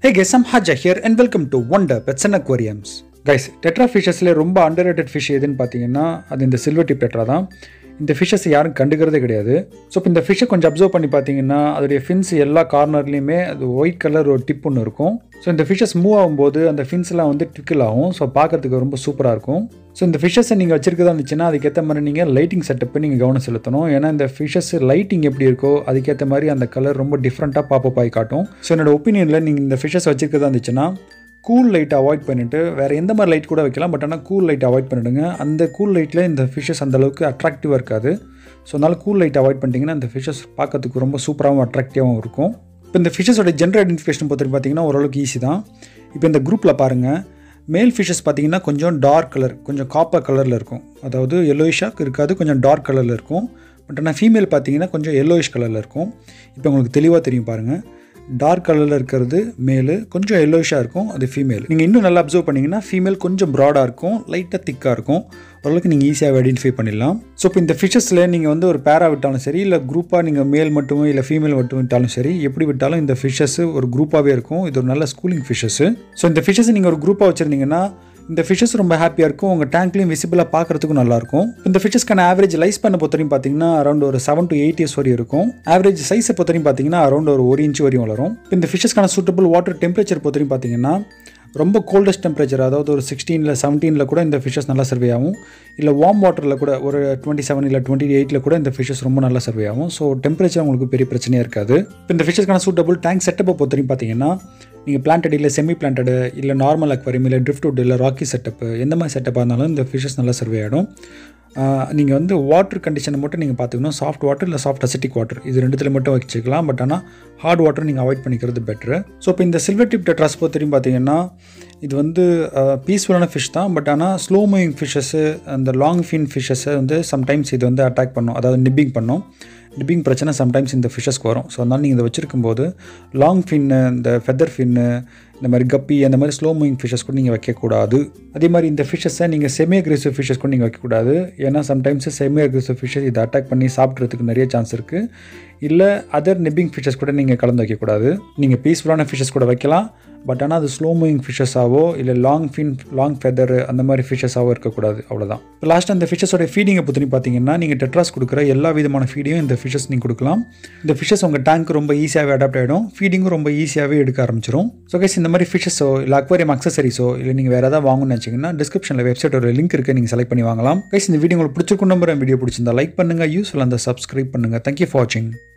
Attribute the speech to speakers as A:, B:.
A: Hey guys, I'm Haja here and welcome to Wonder Pets and Aquariums. Guys, tetra fishes le ரொம்ப underrated fish எதுன்னு பார்த்தீங்கன்னா அது இந்த silver tip tetra தான். இந்த ஃபிஷஸ் யாரும் கண்டுக்கிறதே கிடையாது. ஸோ இப்போ இந்த ஃபிஷ்ஷை கொஞ்சம் அப்சர்வ் பண்ணி பார்த்தீங்கன்னா அதோடைய ஃபின்ஸ் எல்லா கார்னர்லேயுமே அது ஒயிட் கலர் ஒரு டிப் ஒன்று இருக்கும். ஸோ இந்த ஃபிஷஸ் மூவ் ஆகும்போது அந்த ஃபின்ஸ்லாம் வந்து ட்விக்கிள் ஆகும். ஸோ பார்க்கறதுக்கு ரொம்ப சூப்பராக இருக்கும். ஸோ இந்த ஃபிஷஸை நீங்கள் வச்சிருக்கதா இருந்துச்சுன்னா அதுக்கேற்ற மாதிரி நீங்கள் லைட்டிங் செட்டப்பை நீங்கள் கவனம் செலுத்தணும். ஏன்னா இந்த ஃபிஷஸ் லைட்டிங் எப்படி இருக்கோ அதுக்கேற்ற மாதிரி அந்த கலர் ரொம்ப டிஃப்ரெண்ட்டாக பாப்பப் ஆகி காட்டும். ஸோ என்னோட ஒப்பீனியனில் நீங்கள் இந்த ஃபிஷஸ் வச்சிருக்கதா இருந்துச்சுன்னா கூல் லைட் அவாய்ட் பண்ணிவிட்டு வேறு எந்த மாதிரி லைட் கூட வைக்கலாம். பட் ஆனால் கூல் லைட் அவாய்ட் பண்ணிவிடுங்க. அந்த கூல் லைட்டில் இந்த ஃபிஷஸ் அந்தளவுக்கு அட்ராக்டிவாக இருக்காது. ஸோ அதனால் கூல் லைட் அவாய்ட் பண்ணிட்டீங்கன்னா அந்த ஃபிஷஸ் பார்க்கறதுக்கு ரொம்ப சூப்பராகவும் அட்ராக்டிவாகவும் இருக்கும். இப்போ இந்த ஃபிஷஸோட ஜெண்டர் ஐடென்டிஃபிகேஷன் பொறுத்து பார்த்தீங்கன்னா ஓரளவுக்கு ஈஸி தான். இப்போ இந்த குரூப்பில் பாருங்கள், மேல் ஃபிஷஸ் பார்த்தீங்கன்னா கொஞ்சம் டார்க் கலர், கொஞ்சம் காப்பர் கலரில் இருக்கும். அதாவது எல்லோயிஷாக இருக்காது, கொஞ்சம் டார்க் கலரில் இருக்கும். பட் ஆனால் ஃபீமேல் பார்த்தீங்கன்னா கொஞ்சம் எல்லோயிஷ் கலரில் இருக்கும். இப்போ உங்களுக்கு தெளிவாக தெரியும் பாருங்கள், டார்க் கலரில் இருக்கிறது மேலு, கொஞ்சம் எல்லோயிஷாக இருக்கும் அது ஃபீமேல். நீங்கள் இன்னும் நல்லா அப்சர்வ் பண்ணிங்கன்னா ஃபீமேல் கொஞ்சம் ப்ராடாக இருக்கும், லைட்டாக திக்காக இருக்கும். ஓரளவுக்கு நீங்கள் ஈஸியாக ஐடென்டிஃபை பண்ணிடலாம். ஸோ இப்போ இந்த ஃபிஷஸில் நீங்கள் வந்து ஒரு பேரா விட்டாலும் சரி, இல்லை குரூப்பாக நீங்கள் மேல் மட்டும் இல்லை ஃபீமேல் மட்டும் விட்டாலும் சரி, எப்படி விட்டாலும் இந்த ஃபிஷஸ் ஒரு குரூப்பாகவே இருக்கும். இது ஒரு நல்ல ஸ்கூலிங் ஃபிஷஸ். ஸோ இந்த ஃபிஷஸ் நீங்கள் ஒரு குரூப்பாக வச்சுருந்தீங்கன்னா இந்த ஃபிஷஸ் ரொம்ப ஹாப்பியாக இருக்கும், உங்கள் டேங்க்லையும் விசிபிளாக பார்க்குறதுக்கும் நல்லாயிருக்கும். இந்த ஃபிஷஸ்க்கான ஆவரேஜ் லைஃப் ஸ்பேனை பொறுத்தவரையும் பார்த்தீங்கன்னா அரௌண்ட் ஒரு 7 to 8 years வரையும் இருக்கும். ஆவரேஜ் சைஸை பொறுத்தவரையும் பார்த்தீங்கன்னா அரௌண்ட் ஒரு 1 inch வரையும் வளரும். இந்த ஃபிஷஸ்க்கான சூட்டபிள் வாட்டர் டெம்பரேச்சர் பொறுத்தவரையும் பார்த்தீங்கன்னா ரொம்ப கோல்டஸ்ட் டெம்பரேச்சர், அதாவது ஒரு 16 17 கூட இந்த ஃபிஷஸ் நல்லா சர்வே ஆகும். இல்லை வார்ம் வாட்டரில் கூட ஒரு 27 இல்லை 28 கூட இந்த ஃபிஷஸ் ரொம்ப நல்லா சர்வே ஆகும். ஸோ டெம்பரேச்சர் உங்களுக்கு பெரிய பிரச்சனையாக இருக்காது. இப்போ இந்த ஃபிஷஸ்க்கான சூட்டபிள் டேங்க் செட்டப்பை பொறுத்தவரையும் பார்த்தீங்கன்னா நீங்கள் பிளான்டட் இல்லை செமி பிளான்டடு இல்லை நார்மல் அக்வாரியம் இல்லை ட்ரிஃப்ட்வுட் இல்லை ராக்கி செட்டப்பு எந்த மாதிரி செட்டப்பாக இருந்தாலும் இந்த ஃபிஷஸ் நல்லா சர்வே ஆகிடும். நீங்கள் வந்து வாட்டர் கண்டிஷனை மட்டும் நீங்கள் பார்த்துக்கணும். சாஃப்ட் வாட்டர் இல்லை சாஃப்ட் அசிட்டிக் வாட்டர் இது ரெண்டுத்தில் மட்டும் வச்சுக்கலாம். பட் ஆனால் ஹார்ட் வாட்டர் நீங்கள் அவாய்ட் பண்ணிக்கிறது பெட்ரு. ஸோ இப்போ இந்த சில்வர் டிப் டெட்ராஸ் பொறுத்தவரையும் பார்த்தீங்கன்னா இது வந்து பீஸ்ஃபுல்லான ஃபிஷ் தான். பட் ஆனால் ஸ்லோ மூவிங் ஃபிஷஸ்ஸு, அந்த லாங் ஃபின் ஃபிஷஸை வந்து சம்டைம்ஸ் இது வந்து அட்டாக் பண்ணும், அதாவது நிப்பிங் பண்ணும். நிப்பிங் பிரச்சனை சம்டைம்ஸ் இந்த ஃபிஷஸ்க்கு வரும். ஸோ அதனால் நீங்கள் இதை வச்சுருக்கும்போது லாங் ஃபின்னு, இந்த ஃபெதர் ஃபின்னு, இந்த மாதிரி கப்பி, அந்த மாதிரி ஸ்லோ மூவிங் ஃபிஷஸ் கூட நீங்கள் வைக்கக்கூடாது. அதே மாதிரி இந்த ஃபிஷஸை நீங்கள் செமி அக்ரெசிவ் ஃபிஷஸ் கூட நீங்கள் வைக்கக்கூடாது. ஏன்னா சம்டைம்ஸ் செமி அக்ரெசிவ் ஃபிஷஸ் இதை அட்டாக் பண்ணி சாப்பிட்றதுக்கு நிறைய சான்ஸ் இருக்குது. இல்லை அதர் நிப்பிங் ஃபிஷஸ் கூட நீங்கள் கலந்து வைக்கக்கூடாது. நீங்கள் பீஸ்ஃபுல்லான ஃபிஷஸ் கூட வைக்கலாம். பட் ஆனால் அது ஸ்லோ மூவிங் ஃபிஷஸாவோ இல்லை லாங் ஃபின், லாங் ஃபெதர் அந்த மாதிரி ஃபிஷஸாவோ இருக்கக்கூடாது. அவ்வளோதான். இப்போ லாஸ்ட்டாக இந்த ஃபிஷஸோட ஃபீடிங்கை பற்றி பார்த்தீங்கன்னா நீங்கள் டெட்ராஸ் கொடுக்குற எல்லா விதமான ஃபீடையும் இந்த ஃபிஷஸ் நீங்கள் கொடுக்கலாம். இந்த ஃபிஷஸ் உங்கள் டேங்க் ரொம்ப ஈஸியாகவே அடாப்ட் ஆகிடும், ஃபீடிங்கும் ரொம்ப ஈஸியாகவே எடுக்க ஆரம்பிச்சிடும். ஸோ கைஸ், இந்த மாதிரி ஃபிஷஸோ இல்லை அக்வாரியம் அக்சசரிஸோ இல்லை நீங்கள் வேறு ஏதாவது வாங்கணும்னு நினச்சிங்கன்னா டிஸ்கிரிப்ஷனில் வெப்சைட்டோட லிங்க் இருக்குது, நீங்கள் செலக்ட் பண்ணி வாங்கலாம். கைஸ், இந்த வீடியோ உங்களுக்கு பிடிச்சிருக்கும் நம்பர், வீடியோ பிடிச்சிருந்தா லைக் பண்ணுங்கள், யூஸ்ஃபுல்லாக இருந்தால் சப்ஸ்கிரைப் பண்ணுங்கள். தேங்க்யூ ஃபார் வாட்சிங்.